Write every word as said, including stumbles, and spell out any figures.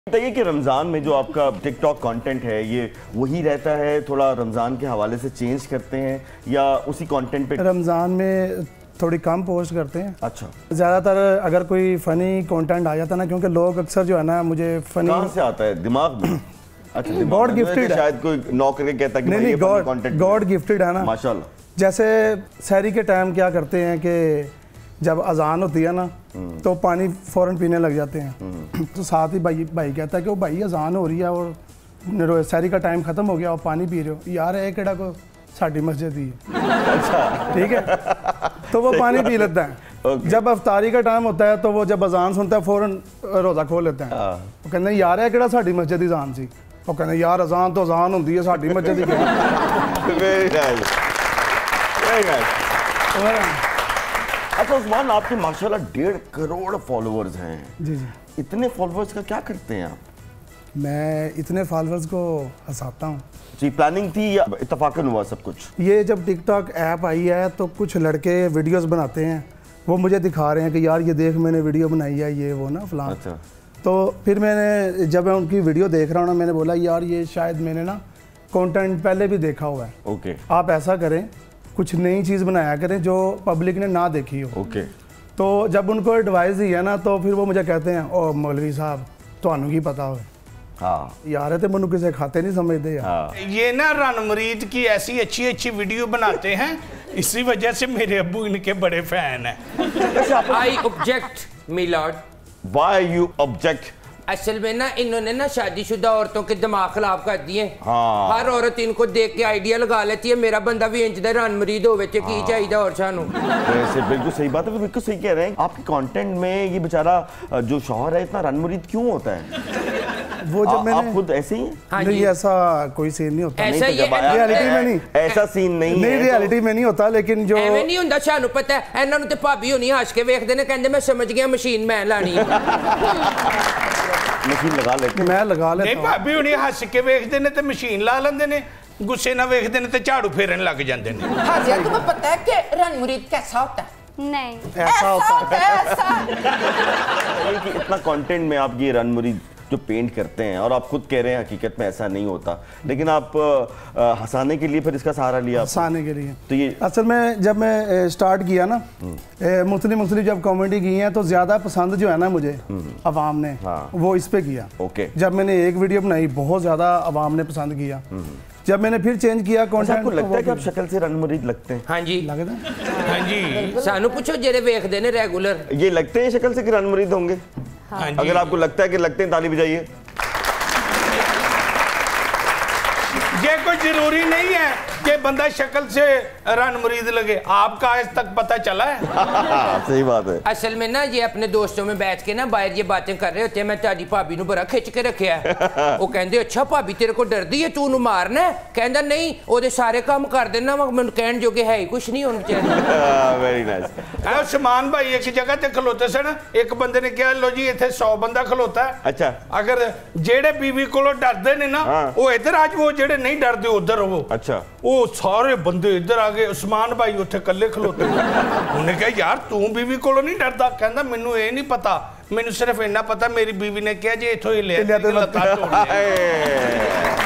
بتائیے کہ رمضان میں جو آپ کا ٹک ٹاک کانٹینٹ ہے یہ وہی رہتا ہے, تھوڑا رمضان کے حوالے سے چینج کرتے ہیں یا اسی کانٹینٹ پہ؟ رمضان میں تھوڑی کم پوسٹ کرتے ہیں. اچھا, زیادہ تر اگر کوئی فنی کانٹینٹ آ جاتا نا, کیونکہ لوگ اکثر جو ہے نا مجھے فنی کہاں سے آتا ہے دماغ میں؟ اچھا, گاڈ گفٹڈ ہے, شاید کوئی نوکر کے کہتا ہے کہ نہیں نہیں گاڈ گاڈ گفٹڈ ہے نا ماشاءاللہ. جیسے سحری کے ٹائم کیا کرتے ہیں کہ جب اذان ہوتی ہے نا تو پانی فوراً پینے لگ جاتے ہیں, تو ساتھ ہی بھائی بھائی کہتا ہے کہ وہ بھائی اذان ہو رہی ہے اور سحری کا ٹائم ختم ہو گیا اور پانی پی رہے ہو. یار ہے کہڑا کو ساڈی مسجد ہی ہے, ٹھیک ہے, تو وہ پانی پی لیتا ہے. جب افطاری کا ٹائم ہوتا ہے تو وہ جب اذان سنتا ہے فوراً روزہ کھول لیتا ہے. وہ کہتے ہیں یار ہے کہڑا ساڈی مسجد ہی اذان سی, وہ کہتے ہیں یار اذان تو اذان ہوندی ہے, ساڈی مسجد ہی اچھا عثمان, آپ کے ماشاءاللہ ڈیڑھ کروڑ فالوورز ہیں. جی جی. اتنے فالوورز کا کیا کرتے ہیں آپ؟ میں اتنے فالوورز کو ہنساتا ہوں. جی, پلاننگ تھی یا اتفاقاً ہوا سب کچھ؟ یہ جب ٹک ٹاک ایپ آئی ہے تو کچھ لڑکے ویڈیوز بناتے ہیں, وہ مجھے دکھا رہے ہیں کہ یار یہ دیکھ میں نے ویڈیو بنائی ہے یہ وہ نا فلان. اچھا, تو پھر میں نے جب میں ان کی ویڈیو دیکھ رہا ہوں نا, میں نے بولا یار یہ شاید میں نے نا کانٹینٹ پہلے بھی دیکھا ہوا ہے. اوکے, آپ ایسا کریں کچھ نئی چیز بنایا کریں جو پبلک نے نہ دیکھی ہو. اوکے, تو جب ان کو ایڈوائز دی ہے نا تو پھر وہ مجھے کہتے ہیں او مولوی صاحب تانوں کی پتا ہوئے. ہاں یار تے منو کسے کھاتے نہیں سمجھتے یار. یہ نا رن مرید کی ایسی اچھی اچھی ویڈیو بناتے ہیں, اسی وجہ سے میرے ابو ان کے بڑے فین ہیں. I object, my lord. Why you object? اصل میں نا انہوں نے نا شادی شدہ عورتوں کے دماغ خراب کر دیے. ہر عورت ان کو دیکھ کے آئیڈیا لگا لیتی ہے میرا بندہ بھی انج دے رن مرید ہوئے چے کی چاہیے اور سانو. ویسے بالکل صحیح بات ہے, بالکل صحیح کہہ رہے ہیں. آپ کے کانٹینٹ میں یہ بیچارہ جو شوہر ہے اتنا رن مرید کیوں ہوتا ہے؟ وہ جب میں آپ نے خود ایسے ہی ہیں؟ نہیں ایسا کوئی سین نہیں ہوتا. ریالٹی میں نہیں, ایسا سین نہیں نہیں ریالٹی میں نہیں ہوتا, لیکن جو ایویں نہیں ہوندا سانو پتہ ہے. انہاں نوں تے بھابی ہونی ہس کے ویکھدے نے, کہندے میں سمجھ گیا مشین میں لانی ہے. مشین لگا لیتے میں لگا لیتا نہیں, بھابی ہونی ہس کے ویکھدے نے تے مشین لا لیندے نے, غصے نہ ویکھدے نے تے جھاڑو پھیرن لگ جاندے نے. حاضر تمہیں پتہ ہے کہ رن مرید کیسا ہوتا ہے؟ نہیں ایسا ہوتا ہے. اتنا کانٹینٹ میں آپ یہ رن مرید جو پینٹ کرتے ہیں, اور آپ خود کہہ رہے ہیں حقیقت میں ایسا نہیں ہوتا, لیکن آپ ہنسانے کے لیے پھر اس کا سہارا لیا. ہنسانے کے لیے تو یہ اصل میں جب میں سٹارٹ کیا نا, مختلف مختلف جب کامیڈی کی ہیں تو زیادہ پسند جو ہے نا مجھے عوام نے وہ اس پہ کیا. اوکے, جب میں نے ایک ویڈیو بنائی بہت زیادہ عوام نے پسند کیا. جب میں نے پھر چینج کیا کانٹینٹ. آپ کو لگتا ہے کہ آپ شکل سے رن مرید لگتے ہیں؟ ہاں جی لگتا ہے. ہاں جی, سانو پوچھو جڑے ویکھدے نے ریگولر یہ لگتے ہیں شکل سے کہ رن مرید ہوں گے؟ اگر آپ کو لگتا ہے کہ لگتے ہیں تالی بجائیے. یہ کوئی ضروری نہیں ہے کہ بندہ شکل سے رن مرید لگے. آپ کا آج تک پتہ چلا ہے؟ صحیح بات ہے. اصل میں نا یہ اپنے دوستوں میں بیٹھ کے نا باہر یہ باتیں کر رہے ہوتے ہیں. میں تاری بھابی نو بڑا کھچ کے رکھیا ہے. وہ کہندے اچھا بھابی تیرے کو ڈردی ہے تو انہوں مارنا ہے؟ کہندا نہیں وہ دے سارے کام کر دینا, میں کہن جو کہ ہے ہی کچھ نہیں ہونا چاہیے. Very nice. عثمان بھائی ایک جگہ تے کھلوتے سن, ایک بندے نے کہا لو جی ایتھے سو بندہ کھلوتا ہے. اچھا, اگر جیڑے بیوی کولو ڈردے نے نا وہ ادھر آج, وہ جیڑے نہیں ڈردے ادھر ہو. اچھا, وہ سارے بندے ادھر آگے, عثمان بھائی اتھے کلے کھلوتے. انہوں نے کہا یار توں بیوی کولو نہیں ڈردا؟ کہندا مینوں اے نہیں پتا, مینوں صرف اتنا پتا میری بیوی نے کہا جی اتھوں ہی لے لتا توڑ لیا.